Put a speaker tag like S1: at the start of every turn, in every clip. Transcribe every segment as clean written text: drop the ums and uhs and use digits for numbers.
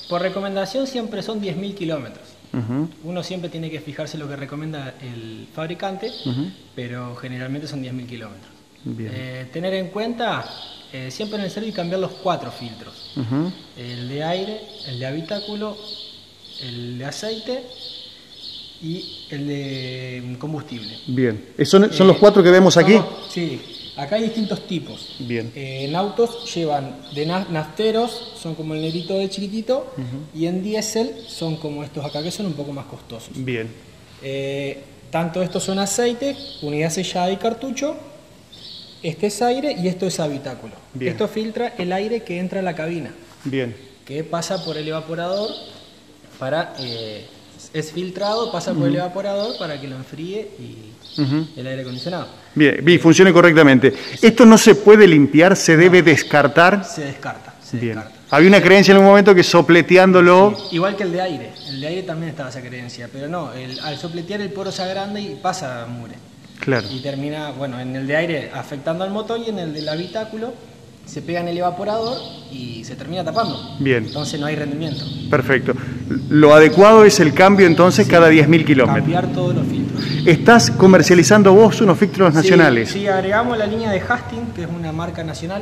S1: Por recomendación siempre son 10.000 kilómetros.
S2: Ujú.
S1: Uno siempre tiene que fijarse lo que recomienda el fabricante, pero generalmente son 10.000 kilómetros.
S2: Bien.
S1: Tener en cuenta, siempre en el servicio cambiar los 4 filtros.
S2: Ujú.
S1: El de aire, el de habitáculo, el de aceite y el de combustible.
S2: Bien. ¿Son los 4 que vemos aquí?
S1: Sí, acá hay distintos tipos.
S2: Bien.
S1: En autos llevan de nafteros, son como el negrito de chiquitito, y en diésel son como estos acá, que son un poco más costosos.
S2: Bien.
S1: Tanto estos son aceite, unidad sellada y cartucho, este es aire y esto es habitáculo.
S2: Bien.
S1: Esto filtra el aire que entra a la cabina,
S2: Bien.
S1: que pasa por el evaporador para... es filtrado, pasa por el evaporador para que lo enfríe y el aire acondicionado.
S2: Bien, y funcione correctamente. ¿Esto no se puede limpiar? ¿Se debe descartar?
S1: Se descarta,
S2: Bien. Había una creencia en un momento que sopleteándolo...
S1: Sí, igual que el de aire también estaba esa creencia, pero no, al sopletear el poro se agranda y pasa mugre.
S2: Claro.
S1: Y termina, bueno, en el de aire afectando al motor y en el del habitáculo se pega en el evaporador y se termina tapando.
S2: Bien.
S1: Entonces no hay rendimiento.
S2: Perfecto. Lo adecuado es el cambio entonces cada 10.000 kilómetros.
S1: Cambiar todos los filtros.
S2: ¿Estás comercializando vos unos filtros nacionales?
S1: Sí, agregamos la línea de Hastings, que es una marca nacional,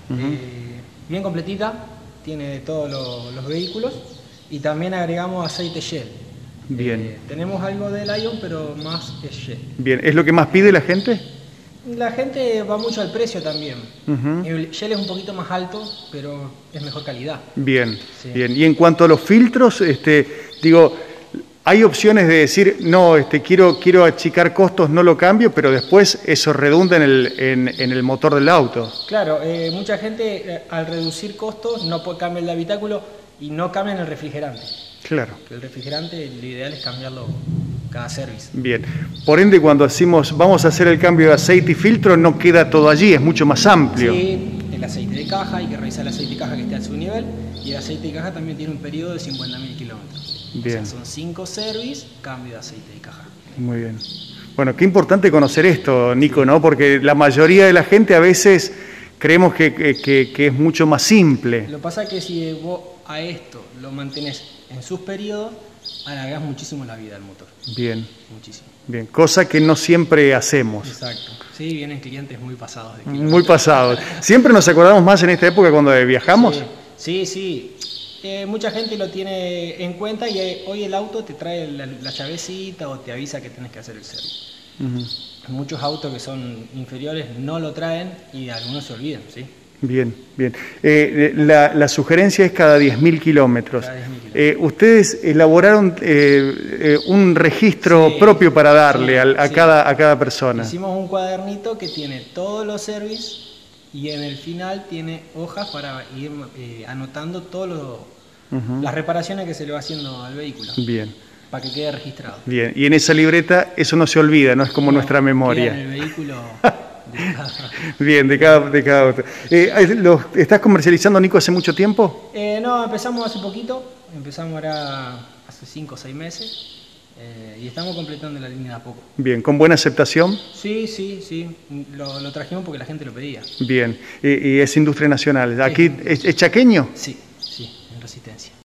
S1: bien completita, tiene de todos los vehículos, y también agregamos aceite Shell.
S2: Bien.
S1: Tenemos algo del Lion, pero más es Shell.
S2: Bien. ¿Es lo que más pide la gente?
S1: La gente va mucho al precio también. El Shell es un poquito más alto, pero es mejor calidad.
S2: Bien,
S1: Sí.
S2: bien. Y en cuanto a los filtros, digo, hay opciones de decir, no, quiero achicar costos, no lo cambio, pero después eso redunda en el motor del auto.
S1: Claro, mucha gente al reducir costos no cambia el de habitáculo y no cambian el refrigerante.
S2: Claro.
S1: Que el refrigerante lo ideal es cambiarlo cada service.
S2: Bien. Por ende, cuando decimos vamos a hacer el cambio de aceite y filtro, no queda todo allí, es mucho más amplio.
S1: Sí, el aceite de caja, hay que revisar el aceite de caja que esté a su nivel, y el aceite de caja también tiene un periodo de 50.000 kilómetros.
S2: Bien.
S1: O sea, son 5 service, cambio de aceite de caja.
S2: Muy bien. Bueno, qué importante conocer esto, Nico, ¿no? Porque la mayoría de la gente a veces creemos que es mucho más simple.
S1: Lo que pasa es que si vos a esto lo mantenés en sus periodos, alargás muchísimo la vida del motor.
S2: Bien.
S1: Muchísimo.
S2: Bien, cosa que no siempre hacemos.
S1: Exacto. Sí, vienen clientes muy pasados de
S2: Muy pasados. Siempre nos acordamos más en esta época cuando viajamos.
S1: Sí. Mucha gente lo tiene en cuenta y hoy el auto te trae la llavecita o te avisa que tenés que hacer el servicio. Muchos autos que son inferiores no lo traen y algunos se olvidan, ¿sí?
S2: Bien, bien. La sugerencia es cada 10.000 kilómetros.
S1: Cada 10.000 kilómetros.
S2: Ustedes elaboraron un registro propio para darle a cada persona.
S1: Hicimos un cuadernito que tiene todos los servicios y en el final tiene hojas para ir anotando todas las reparaciones que se le va haciendo al vehículo.
S2: Bien.
S1: Para que quede registrado.
S2: Bien, y en esa libreta eso no se olvida, no es como nuestra memoria.
S1: Queda en el vehículo.
S2: Bien, de cada auto. ¿Lo estás comercializando, Nico, hace mucho tiempo?
S1: No, empezamos hace poquito, empezamos ahora hace 5 o 6 meses y estamos completando la línea de a poco.
S2: Bien, ¿con buena aceptación?
S1: Sí, lo trajimos porque la gente lo pedía.
S2: Bien, y es industria nacional. ¿Aquí es chaqueño?
S1: Sí, en Resistencia.